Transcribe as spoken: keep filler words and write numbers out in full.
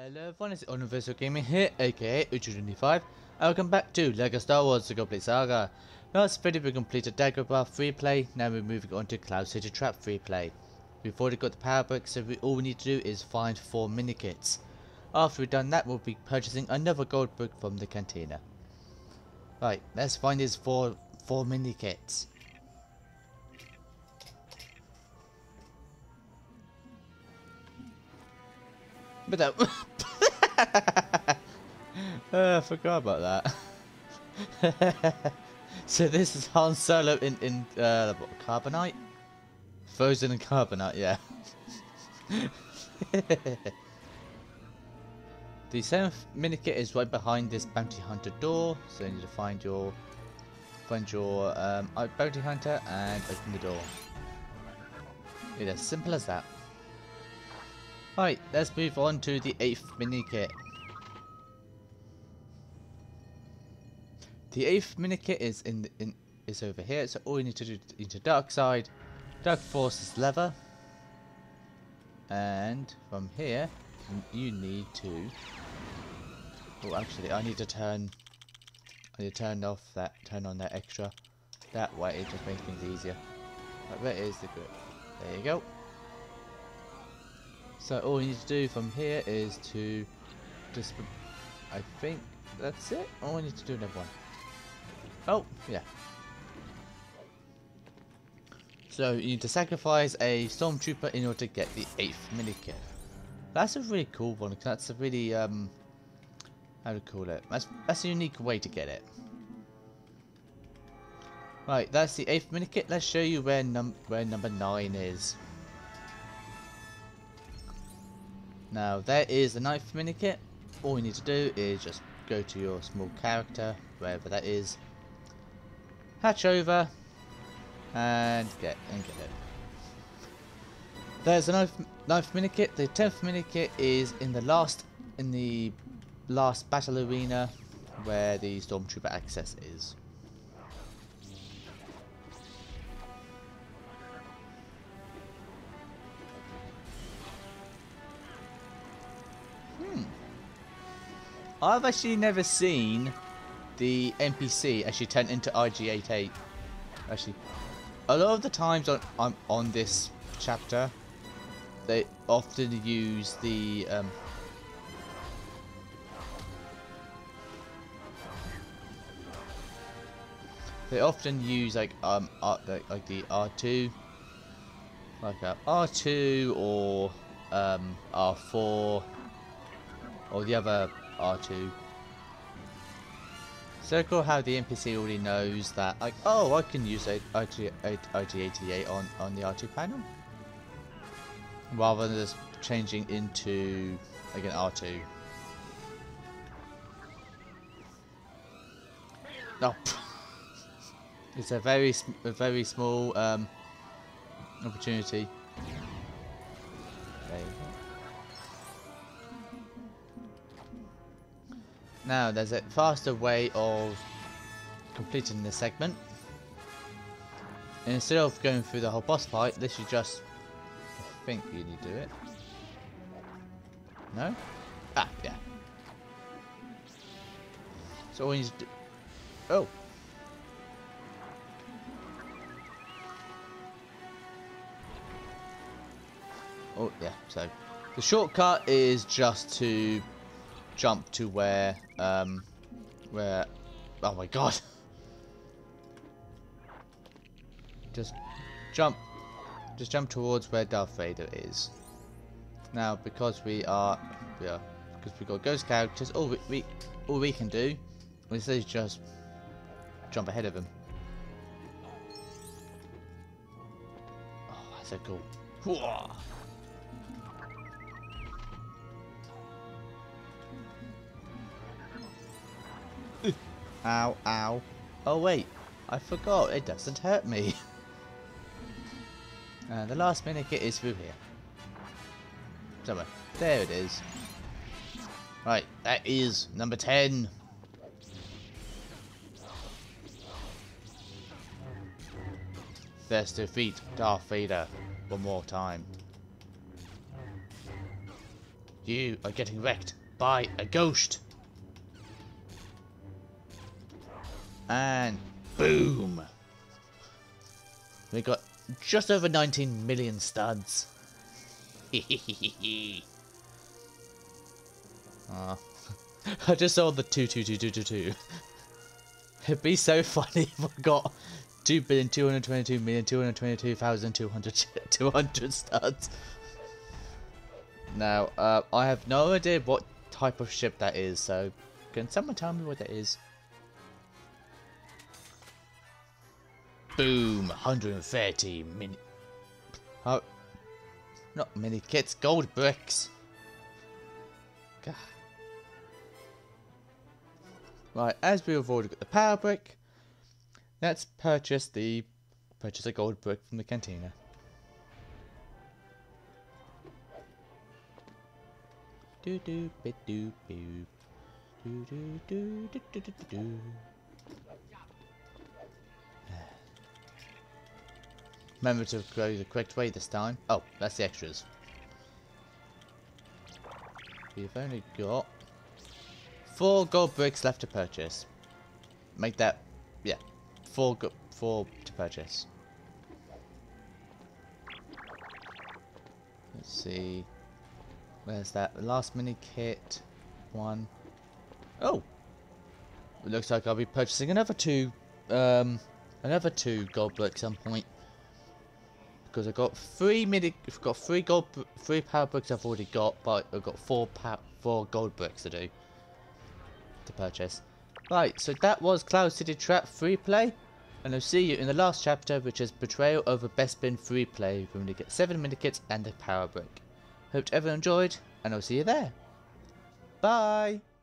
Hello everyone, it's Omniversal Gaming here, aka Uchu twenty-five, and welcome back to LEGO Star Wars The Complete Saga. Last video we completed Dagobah free play, now we're moving on to Cloud City Trap free play. We've already got the power bricks, so we, all we need to do is find four Minikits. After we've done that, we'll be purchasing another gold brick from the cantina. Right, let's find these four, four Minikits. But that uh, I forgot about that. So this is Han Solo in in uh, what, carbonite, frozen in carbonite, yeah. The seventh Minikit is right behind this bounty hunter door, so you need to find your find your um, bounty hunter and open the door. It's as simple as that. Right, let's move on to the eighth Minikit. The eighth Minikit is in, the, in is over here, so all you need to do is into Dark Side, Dark Forces lever, and from here you need to. Oh, actually, I need to turn. I need to turn off that, turn on that extra. That way, it just makes things easier. Right, where is the grip? There you go. So all you need to do from here is to just, I think that's it. All we need to do another one. Oh, yeah. So you need to sacrifice a stormtrooper in order to get the eighth Minikit. That's a really cool one, because that's a really, um, how to call it? That's, that's a unique way to get it. Right, that's the eighth Minikit. Let's show you where, num where number nine is. Now there is the ninth Minikit. All you need to do is just go to your small character, wherever that is, hatch over, and get and get it. There's the ninth, ninth Minikit. The tenth Minikit is in the last in the last battle arena, where the stormtrooper access is. I've actually never seen the N P C actually turn into R G eighty-eight. Actually, a lot of the times on on, on this chapter, they often use the um, they often use like um R, like, like the R two, like a R two or um R four, or the other R two. So cool how the N P C already knows that, like, oh, I can use a R G eighty-eight on, on the R two panel, rather than just changing into like an R two. No, oh. It's a very, a very small um, opportunity. There you go. Now, there's a faster way of completing this segment. And instead of going through the whole boss fight, this you just, I think you need to do it. No? Ah, yeah. So all you need to do... Oh! Oh, yeah, so... The shortcut is just to jump to where, um, where, oh my god. Just jump, just jump towards where Darth Vader is. Now, because we are, we are, because we've got ghost characters, all we, we all we can do is just jump ahead of him. Oh, that's so cool. Whoa. Ow, ow. Oh wait, I forgot, it doesn't hurt me. And the last Minikit is through here. Somewhere. There it is. Right, that is number ten. Let's defeat Darth Vader one more time. You are getting wrecked by a ghost. And boom. We got just over nineteen million studs. Oh. I just saw the two two two two two two. It'd be so funny if I got two billion two hundred twenty-two million two hundred twenty-two thousand two hundred two hundred studs. Now, uh, I have no idea what type of ship that is, so can someone tell me what that is? Boom! one hundred thirty mini. Oh, not mini kits, gold bricks. God. Right, as we've already got the power brick, let's purchase the purchase a gold brick from the cantina. Do do bit do boo. Do do do do do do do. Remember to go the correct way this time. Oh, that's the extras. We've only got four gold bricks left to purchase. Make that, yeah, four go four to purchase. Let's see. Where's that? The last mini kit one. Oh, it looks like I'll be purchasing another two, um, another two gold bricks at some point. Because I've got three mini, I've got three gold, three power bricks I've already got, but I've got four power, four gold bricks to do to purchase. Right, so that was Cloud City Trap free play, and I'll see you in the last chapter, which is Betrayal over Best Bin free play. We're going to get seven mini kits and a power brick. Hope everyone enjoyed, and I'll see you there. Bye.